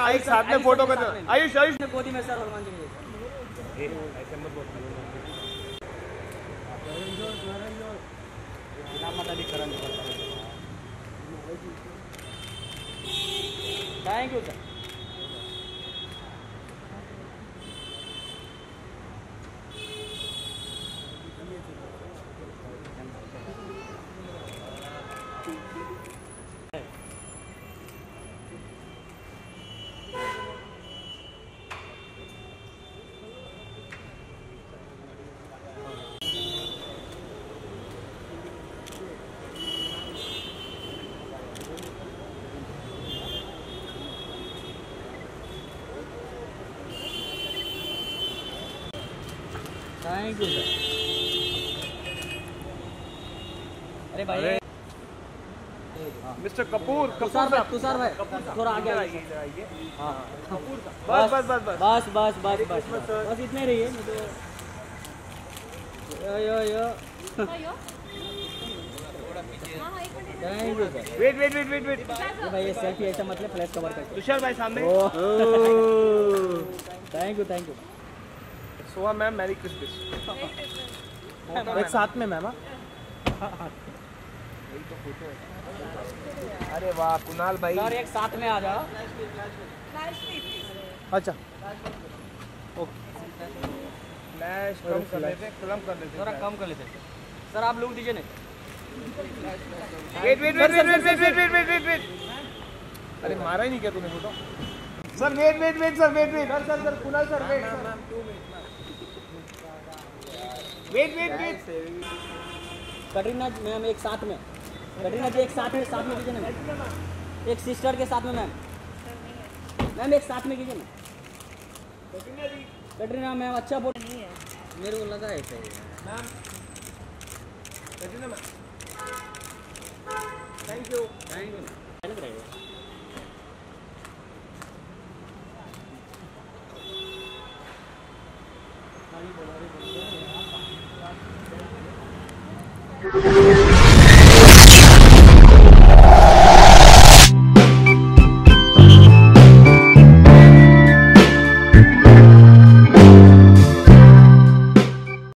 हाँ एक साथ में फोटो कर। आयुष आयुष गोदी में सर हनुमान जी ऐसे मत बोल। Thank you sir. Thank you sir. अरे भाई मिस्टर कपूर तुषार भाई थोड़ा आगे आइए। हाँ बस बस बस बस बस बस बस बस बस इतने रहिए। Yo thank you sir. Wait wait wait wait wait भाई ये सेल्फी ऐसा मतलब फ्लैश कवर करके। तुषार भाई सामने। Thank you. Soha ma'am merry Christmas. एक साथ में मैम। अरे वाह कुणाल भाई सर एक साथ में आ जाओ। अच्छा फ्लैश कम कर लेते थोड़ा कम कर लेते सर। आप लोग दीजिए नहीं। Wait wait wait wait wait wait wait wait wait wait. अरे मारा ही नहीं क्या तूने photo? Sir wait wait wait sir wait wait sir Kunal sir wait wait wait wait. Katrina ma'am एक साथ में। कटरीना जी एक साथ में कीजिए ना। एक सिस्टर के साथ में मैम एक साथ में कीजिए ना। कटरीना मैम अच्छा फोटो नहीं है मेरे को लगा है सही ma'am. Katrina ma'am thank you. Thank you.